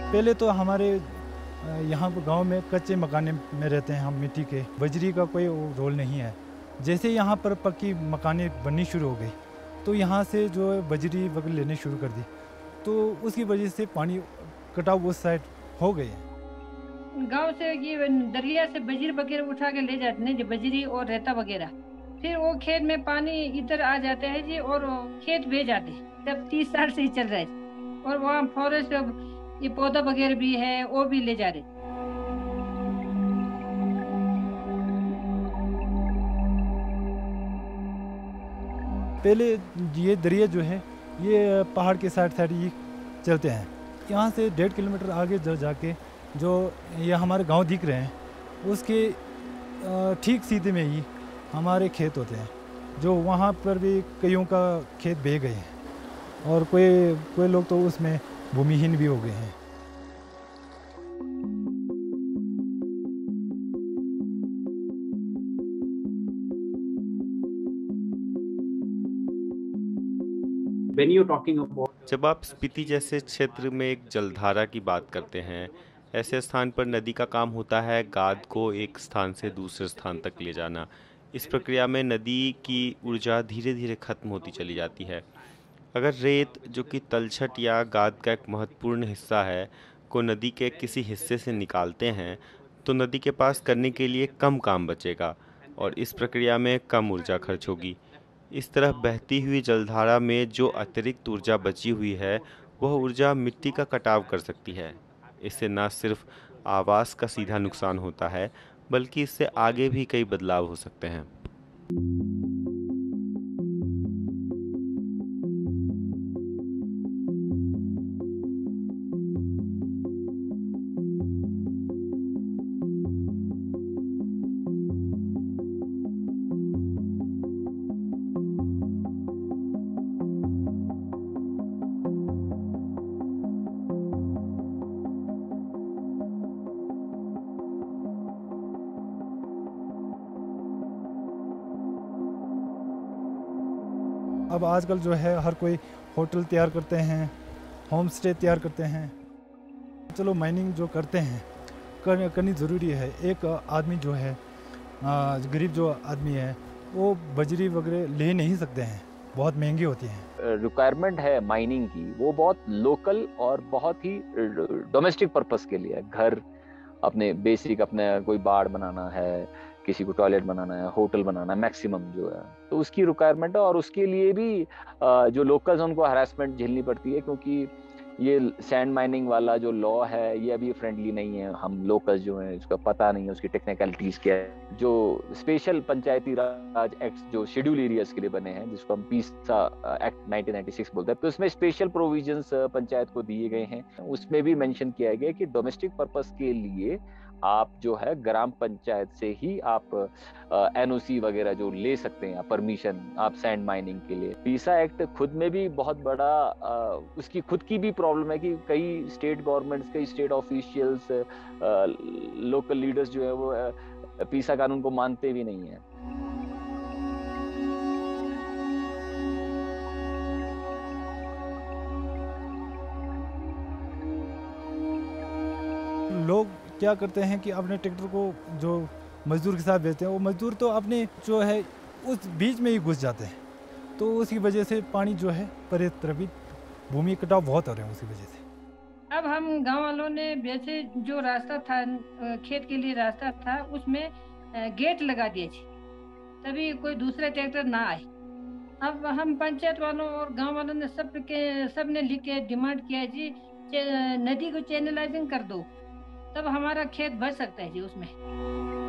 पहले तो हमारे यहाँ पर गांव में कच्चे मकाने में रहते हैं हम, मिट्टी के, बजरी का कोई रोल नहीं है। जैसे यहाँ पर पक्की मकाने बननी शुरू हो गई तो यहाँ से जो है बजरी वगैरह लेने शुरू कर दी, तो उसकी वजह से पानी कटाव उस साइड हो गए हैं। गांव से ये दरिया से बजरी वगैरह उठा के ले जाते हैं जी, बजरी और रेता वगैरह। फिर वो खेत में पानी इधर आ जाता है जी, और वो खेत बह जाते हैं। तब 30 साल से ही चल रहा है। और वहाँ फॉरेस्ट ये पौधा वगैरह भी है, वो भी ले जा रहे। पहले ये दरिया जो है ये पहाड़ के साइड साइड ही चलते हैं। यहाँ से 1.5 किलोमीटर आगे जो जाके जो ये हमारे गांव दिख रहे हैं उसके ठीक सीधे में ही हमारे खेत होते हैं, जो वहाँ पर भी कईयों का खेत बह गए हैं और कोई कोई लोग तो उसमें भूमिहीन भी हो गए हैं। When you're talking about जब आप स्पीति जैसे क्षेत्र में एक जलधारा की बात करते हैं, ऐसे स्थान पर नदी का काम होता है गाद को एक स्थान से दूसरे स्थान तक ले जाना। इस प्रक्रिया में नदी की ऊर्जा धीरे धीरे खत्म होती चली जाती है। अगर रेत, जो कि तलछट या गाद का एक महत्वपूर्ण हिस्सा है, को नदी के किसी हिस्से से निकालते हैं, तो नदी के पास करने के लिए कम काम बचेगा और इस प्रक्रिया में कम ऊर्जा खर्च होगी। इस तरह बहती हुई जलधारा में जो अतिरिक्त ऊर्जा बची हुई है, वह ऊर्जा मिट्टी का कटाव कर सकती है। इससे न सिर्फ आवास का सीधा नुकसान होता है, बल्कि इससे आगे भी कई बदलाव हो सकते हैं। अब आजकल जो है हर कोई होटल तैयार करते हैं, होम स्टे तैयार करते हैं। चलो माइनिंग जो करते हैं करनी ज़रूरी है। एक आदमी जो है गरीब जो आदमी है वो बजरी वगैरह ले नहीं सकते हैं, बहुत महंगी होती हैं। रिक्वायरमेंट है माइनिंग की, वो बहुत लोकल और बहुत ही डोमेस्टिक पर्पस के लिए है। घर अपने बेसिक, अपने कोई बाड़ बनाना है, किसी को टॉयलेट बनाना है, होटल बनाना है, मैक्सिमम जो है तो उसकी रिक्वायरमेंट है। और उसके लिए भी जो लोकल्स उनको हरासमेंट झेलनी पड़ती है, क्योंकि ये सैंड माइनिंग वाला जो लॉ है ये अभी फ्रेंडली नहीं है। हम लोकल्स जो हैं उसका पता नहीं है, उसकी टेक्निकलिटीज क्या है। जो स्पेशल पंचायती राज एक्ट जो शेड्यूल एरियाज के लिए बने हैं, जिसको हम पीसा एक्ट 1996 बोलते हैं, तो उसमें स्पेशल प्रोविजंस पंचायत को दिए गए हैं। उसमें भी मेंशन किया गया कि डोमेस्टिक पर्पस के लिए आप जो है ग्राम पंचायत से ही आप एनओसी वगैरह जो ले सकते हैं, परमिशन आप सैंड माइनिंग के लिए। पीसा एक्ट खुद में भी बहुत बड़ा उसकी खुद की भी प्रॉब्लम है कि कई स्टेट गवर्नमेंट्स, कई स्टेट ऑफिशियल्स, लोकल लीडर्स जो है वो पीसा कानून को मानते भी नहीं है। लोग क्या करते हैं कि अपने ट्रैक्टर को जो मजदूर के साथ भेजते हैं, वो मजदूर तो अपने जो है उस बीच में ही घुस जाते हैं, तो उसकी वजह से पानी जो है परित्रपित, भूमि कटाव बहुत हो रहे हैं उसकी वजह से। अब हम गांव वालों ने वैसे जो रास्ता था, खेत के लिए रास्ता था, उसमें गेट लगा दिए थे, तभी कोई दूसरा ट्रैक्टर ना आए। अब हम पंचायत वालों और गांव वालों ने सब ने लिख के डिमांड किया है जी, नदी को चैनलाइजिंग कर दो, तब हमारा खेत बच सकता है जी उसमें।